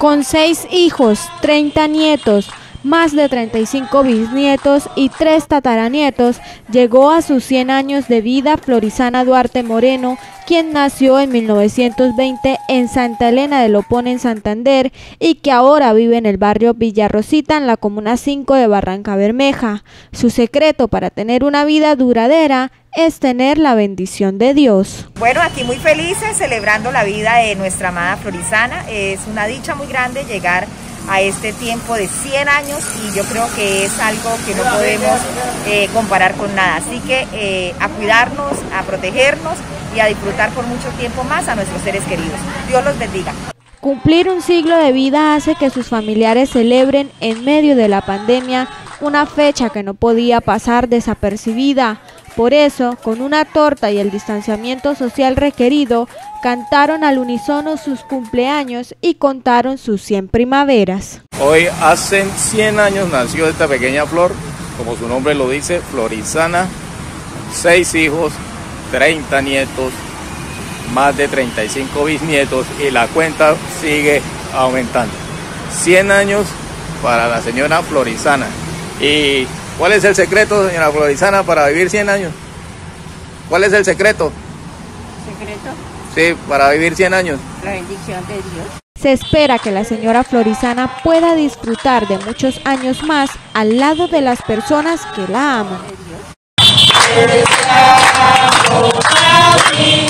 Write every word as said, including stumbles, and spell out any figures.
Con seis hijos, treinta nietos, más de treinta y cinco bisnietos y tres tataranietos, llegó a sus cien años de vida Florizana Duarte Moreno, quien nació en mil novecientos veinte en Santa Elena de Lopón, en Santander, y que ahora vive en el barrio Villa Rosita, en la comuna cinco de Barrancabermeja. Su secreto para tener una vida duradera es tener la bendición de Dios. Bueno, aquí muy felices celebrando la vida de nuestra amada Florizana. Es una dicha muy grande llegar a este tiempo de cien años y yo creo que es algo que no podemos eh, comparar con nada. Así que eh, a cuidarnos, a protegernos y a disfrutar por mucho tiempo más a nuestros seres queridos. Dios los bendiga. Cumplir un siglo de vida hace que sus familiares celebren en medio de la pandemia una fecha que no podía pasar desapercibida. Por eso, con una torta y el distanciamiento social requerido, cantaron al unísono sus cumpleaños y contaron sus cien primaveras. Hoy hace cien años nació esta pequeña flor, como su nombre lo dice, Florizana, seis hijos, treinta nietos, más de treinta y cinco bisnietos y la cuenta sigue aumentando. cien años para la señora Florizana. ¿Y cuál es el secreto, señora Florizana, para vivir cien años? ¿Cuál es el secreto? ¿Secreto? Sí, para vivir cien años. La bendición de Dios. Se espera que la señora Florizana pueda disfrutar de muchos años más al lado de las personas que la aman.